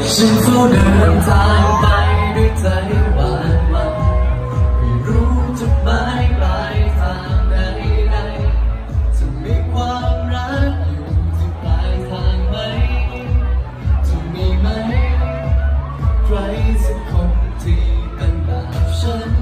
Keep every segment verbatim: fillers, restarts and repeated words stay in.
ฉันเฝ้าเดินทางไปด้วยใจหวาดหวั่นไม่รู้จุดหมายปลายทางใดใดจะมีความรักอยู่ที่ปลายทางไหมจะมีไหมใครสักคนที่เป็นแบบฉัน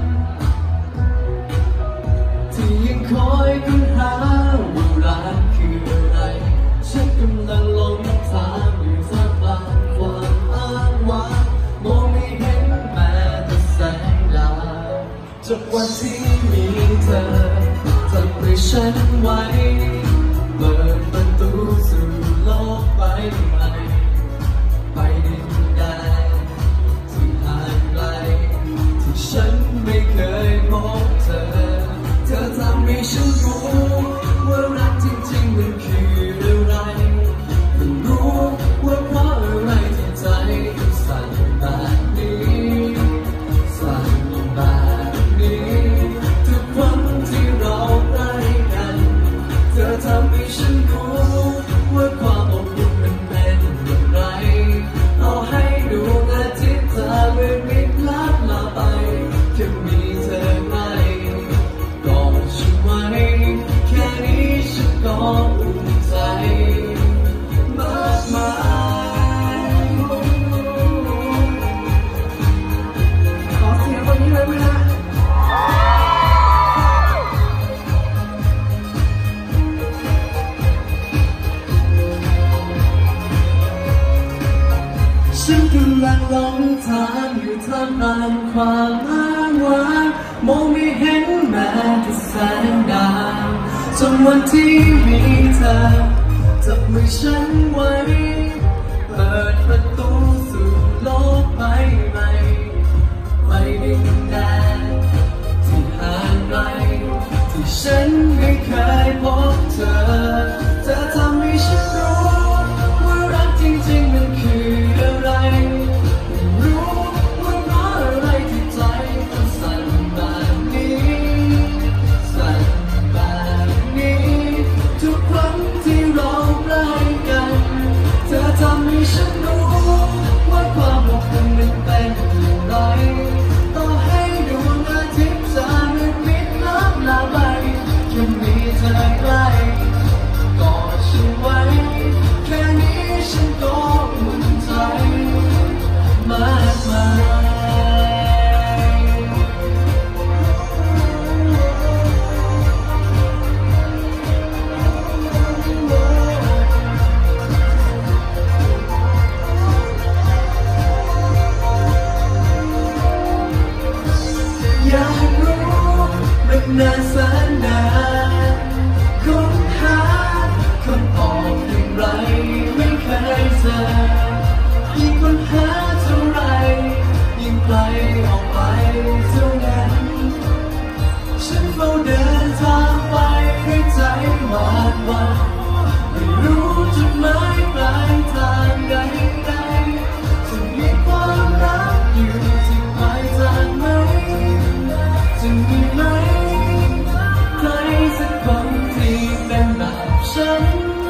ที่ยังคอยค้นหาว่ารักคืออะไรฉันกำลังหลงทางอยู่ท่ามกลางความอ้างว้างมองไม่เห็นแม้แต่แสงดาวจากวันที่มีเธอจับมือฉันไว้เปิดประตูสู่โลกใบใหม่ไปดินแดนที่ห่างไกลที่ฉันไม่เคยพบเธอเธอทำให้ฉันรู้ว่ารักจริงๆมันคืออะไรมันรู้ว่าเพราะอะไรที่ใจถึงสั่นแบบนี้สั่นแบบนี้ทุกครั้งที่เราใกล้กันเธอทำให้ฉันรู้ว่าความอบอุ่นมันเป็นอย่างไรต่อให้ดวงอาทิตย์เธอไม่มิดลับลาไปแค่มีเธอใกล้กอดฉันไว้แค่นี้ฉันก็อุ่นใจมากมายขอเสียงคนนี้เลยไหมฮะฉันกำลังหลงทางอยู่ท่ามกลางความอ้างว้างมองไม่เห็นแม้แต่แสงดาวจนวันที่มีเธอจับมือฉันไว้เปิดประตูสู่โลกใบใหม่ไปดินแดนที่ห่างไกลที่ฉันไม่เคยพบเธอเธอทำให้ฉันรู้ว่ารักจริงๆมันคืออะไรรู้ว่าเพราะอะไรที่ใจมันสั่นแบบนี้สั่นแบบนี้ทุกครั้งที่เราใกล้กันเธอทำให้ฉันรู้ว่าความอบอุ่นมันเป็นอย่างไรต่อให้ดวงอาทิตย์จะมืดมิดลับลาไปแค่มีเธอใกล้กอดฉันไว้แค่นี้ฉันก็อุ่นใจมากมายอยากรู้มันนานแสนนานค้นหาคำตอบอย่างไรไม่เคยเจอยิ่งค้นหาเท่าไรยิ่งไกลออกไปเท่านั้นฉันเฝ้าเดินทางไปด้วยใจหวาดหวั่นไม่รู้จุดหมายปลายทางใดใดจะมีความรักอยู่ที่ปลายทางไหมจะมีไหมใครสักคนที่เป็นแบบฉัน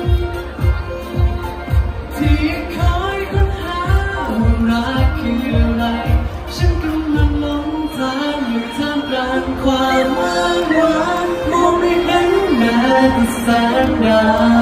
ที่คอยค้นหาว่ารักคืออะไรฉันกำลังหลงทางอยู่ท่ามกลางความอ้างว้างมองไม่เห็นแม้แต่แสงดาว